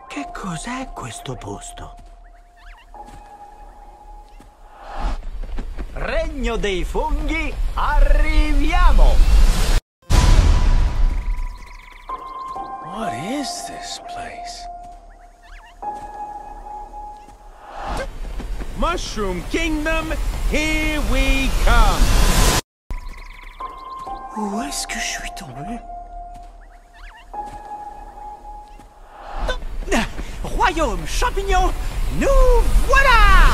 Che cos'è questo posto? Regno dei funghi, arriviamo! What is this place? Mushroom Kingdom, here we come! Où est-ce que je suis tombé? Royaume champignon, nous voilà!